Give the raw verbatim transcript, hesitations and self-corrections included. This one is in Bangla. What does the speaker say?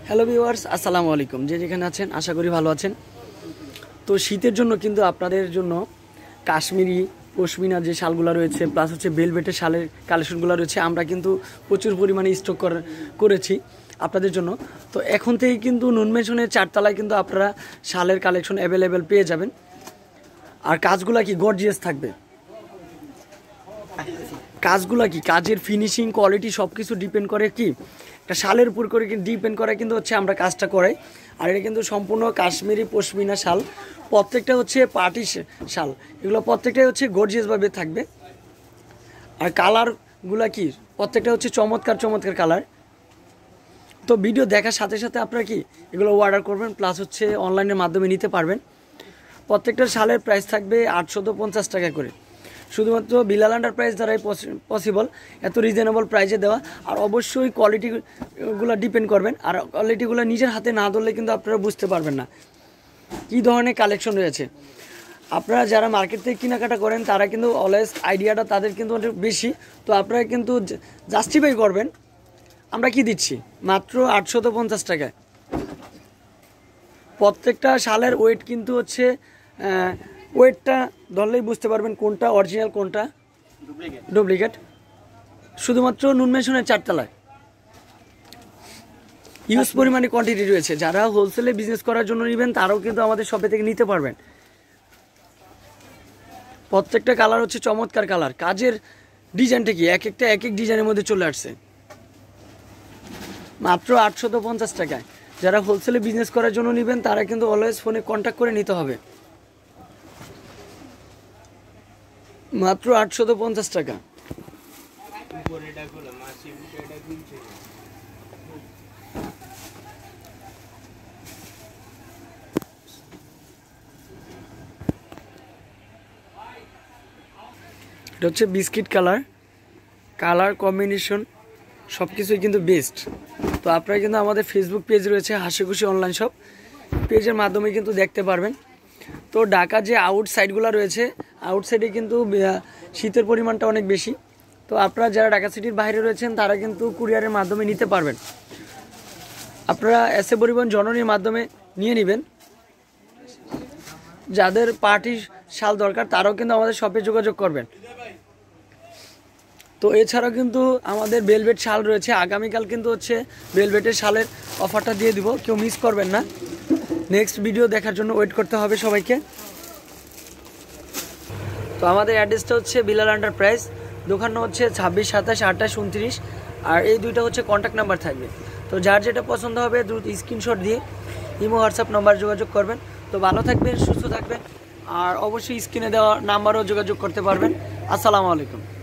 হ্যালো ভিউয়ার্স, আসসালামু আলাইকুম। যে যেখানে আছেন আশা করি ভালো আছেন। তো শীতের জন্য কিন্তু আপনাদের জন্য কাশ্মীরি পশমিনা যে শালগুলো রয়েছে প্লাস হচ্ছে বেলভেটের শালের কালেকশনগুলো রয়েছে আমরা কিন্তু প্রচুর পরিমাণে স্টক করেছি আপনাদের জন্য। তো এখন থেকেই কিন্তু নুন মেশনের চারতলায় কিন্তু আপনারা শালের কালেকশন অ্যাভেলেবেল পেয়ে যাবেন। আর কাজগুলা কি গর্জিয়াস থাকবে। কাজগুলা কি কাজের ফিনিশিং কোয়ালিটি সব কিছু ডিপেন্ড করে কি একটা শালের উপর করে ডিপেন্ড করে কিন্তু হচ্ছে আমরা কাজটা করাই। আর এটা কিন্তু সম্পূর্ণ কাশ্মীরি পশমিনা শাল, প্রত্যেকটা হচ্ছে পার্টি শাল, এগুলো প্রত্যেকটাই হচ্ছে গর্জিয়াসভাবে থাকবে। আর কালারগুলা কি প্রত্যেকটা হচ্ছে চমৎকার চমৎকার কালার। তো ভিডিও দেখার সাথে সাথে আপনারা কি এগুলো অর্ডার করবেন প্লাস হচ্ছে অনলাইনের মাধ্যমে নিতে পারবেন। প্রত্যেকটা শালের প্রাইস থাকবে আটশত পঞ্চাশ টাকা করে, শুধুমাত্র বিলাল এন্টারপ্রাইজ দ্বারাই পসিবল এত রিজনেবল প্রাইসে দেওয়া। আর অবশ্যই কোয়ালিটিগুলো ডিপেন্ড করবেন, আর কোয়ালিটিগুলো নিজের হাতে না ধরলে কিন্তু আপনারা বুঝতে পারবেন না কী ধরনের কালেকশন রয়েছে। আপনারা যারা মার্কেট থেকে কেনাকাটা করেন তারা কিন্তু অলওয়েজ আইডিয়াটা তাদের কিন্তু অনেক বেশি। তো আপনারা কিন্তু জাস্টিফাই করবেন আমরা কি দিচ্ছি মাত্র আটশত পঞ্চাশ টাকায়। প্রত্যেকটা শালের ওয়েট কিন্তু হচ্ছে ওয়েটটা ধরলেই বুঝতে পারবেন কোনটা অরিজিনাল কোনটা ডুপ্লিকেট। শুধুমাত্র নুন মেশনের চারতলায় ইউজ পরিমাণে কোয়ান্টিটি রয়েছে। যারা হোলসেলে বিজনেস করার জন্য নেবেন তারাও কিন্তু আমাদের শপে থেকে নিতে পারবেন। প্রত্যেকটা কালার হচ্ছে চমৎকার কালার, কাজের ডিজাইনটা কি এক একটা এক এক ডিজাইনের মধ্যে চলে আসছে মাত্র আটশত পঞ্চাশ টাকায়। যারা হোলসেলে বিজনেস করার জন্য নেবেন তারা কিন্তু অলওয়েজ ফোনে কন্ট্যাক্ট করে নিতে হবে। মাত্র আটশত পঞ্চাশ টাকা। এটা হচ্ছে বিস্কিট কালার, কালার কম্বিনেশন সব কিছুই কিন্তু বেস্ট। তো আপনারা কিন্তু আমাদের ফেসবুক পেজ রয়েছে হাসি খুশি অনলাইন শপ, পেজের মাধ্যমে কিন্তু দেখতে পারবেন। তো ঢাকা যে আউট সাইডগুলো রয়েছে আউট সাইডে কিন্তু শীতের পরিমাণটা অনেক বেশি। তো আপনারা যারা ঢাকা সিটির বাইরে রয়েছেন তারা কিন্তু কুরিয়ারের মাধ্যমে নিতে পারবেন। আপনারা এসএ পরিবহন জননীর মাধ্যমে নিয়ে নেবেন। যাদের পার্টি শাল দরকার তারাও কিন্তু আমাদের শপে যোগাযোগ করবেন। তো এছাড়াও কিন্তু আমাদের বেলভেট শাল রয়েছে, আগামীকাল কিন্তু হচ্ছে বেলভেটের শালের অফারটা দিয়ে দিব, কেউ মিস করবেন না। নেক্সট ভিডিও দেখার জন্য ওয়েট করতে হবে সবাইকে। তো আমাদের অ্যাড্রেসটা হচ্ছে বিলাল এন্টারপ্রাইজ, দোকান হচ্ছে ছাব্বিশ সাতাশ আঠাশ উনত্রিশ, আর এই দুইটা হচ্ছে কন্ট্যাক্ট নাম্বার থাকবে। তো যার যেটা পছন্দ হবে দ্রুত স্ক্রিনশট দিয়ে ইমো হোয়াটসঅ্যাপ নাম্বার যোগাযোগ করবেন। তো ভালো থাকবেন, সুস্থ থাকবেন, আর অবশ্যই স্ক্রিনে দেওয়া নাম্বারও যোগাযোগ করতে পারবেন। আসসালামু আলাইকুম।